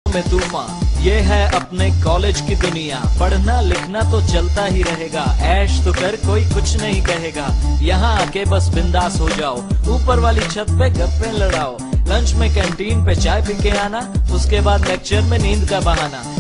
में तूफान, ये है अपने कॉलेज की दुनिया। पढ़ना लिखना तो चलता ही रहेगा, ऐश तो कर कोई कुछ नहीं कहेगा। यहाँ आके बस बिंदास हो जाओ, ऊपर वाली छत पे गप्पे लड़ाओ। लंच में कैंटीन पे चाय पी के आना, उसके बाद लेक्चर में नींद का बहाना।